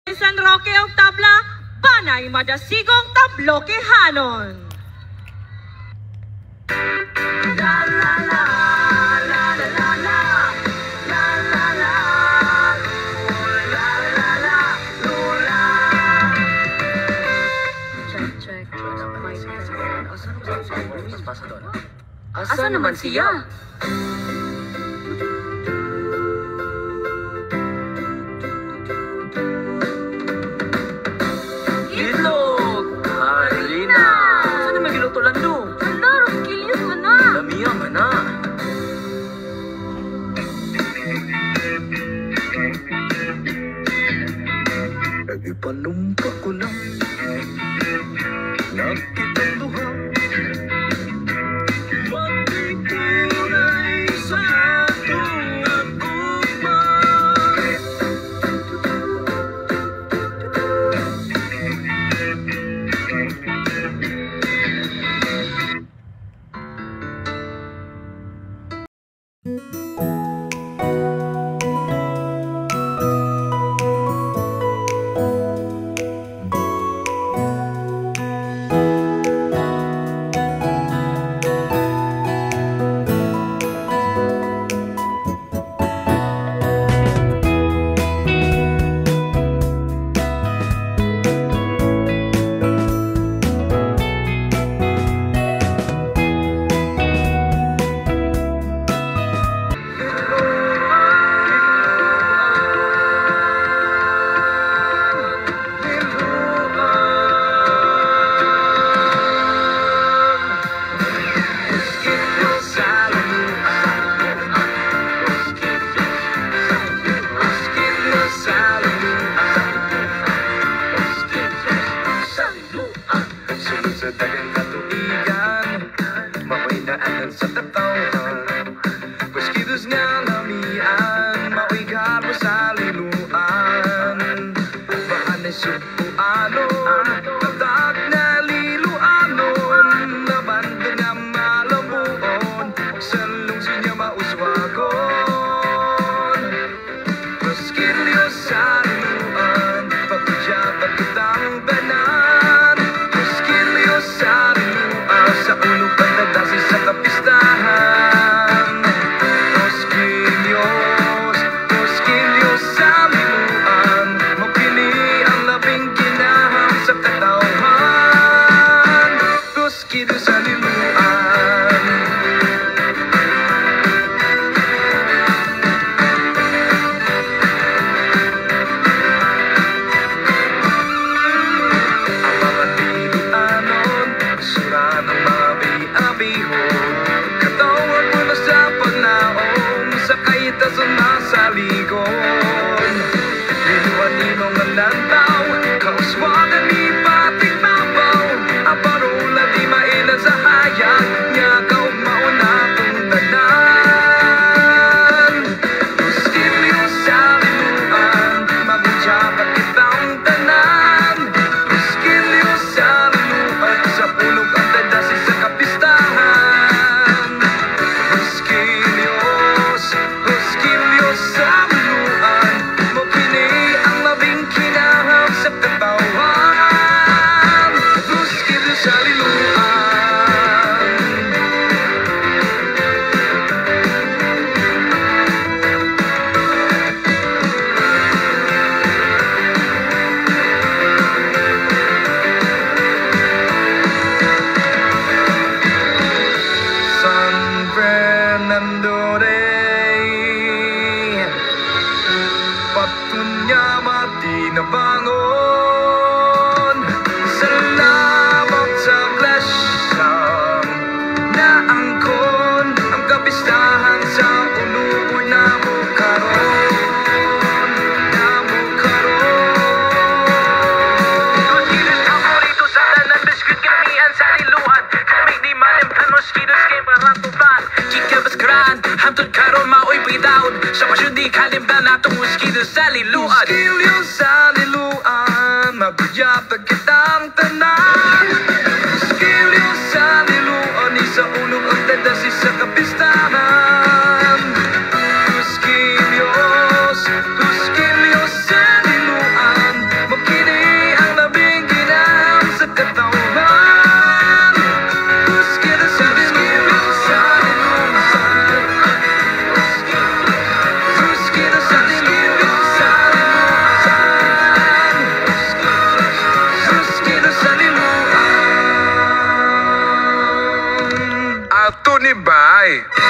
San Roque og tabla, panay madasigong tablokehanon. La la la, la la la la, la la la, la la la, lula. Check. Asa naman siya? Ipanumpa ko lang nakitang duha magtitunay sa atong aguma. Sa tatawan, Rosquillos nga lamian, mao'y karo sa liluan. Bahan ay supuanon, tatak na liluanon, nabando nga malabuon, sa lungsod niya mauswagon. Rosquillos sa liluan, pagkudyabag kitang banan. Rosquillos sa liluan, sa ulo pa nagdasi sa kapistahan. Rosquillos sa liluan, mapili ang labing kinahang sa katauhan. Rosquillos sa liluan. Ang mga liluanon, sura ng mga bi-abihon, katawag mo na sa pagnaong, sa kaitason na sa ligon. Liluan ninong ang lantaw, kauswagan ni pating mabaw, ang parola di mainan sa hayag, niya kaugmao na kong tanan. Rosquillos sa liluan, magudyapat kitang tanan. Rosquillos sa liluan, sa pulog ang tadasi sa kapistahan. Rosquillos sa liluan, mapili ang labing kinahang sa katawan. Rosquillos sa liluan. San Fernando Day, patunya mati na bangon. Salamat sa klasang na angkon, ang kapistahan sa ulubo na mo karon. Rosquillos paborito sa tanan, biskuit kinamihan sa liluan. Kami di malimtan, Rosquillos kay maratutan. Chikabas gran, hantod karon mao'y bitaon, sa pasyon di kalimtan natong Rosquillos sa liluan. Rosquillos sa liluan, magudyapag kitang tanan. Rosquillos sa liluan, isa ulo ang tadasi sa kapistahan. Rosquillos sa liluan, Bye!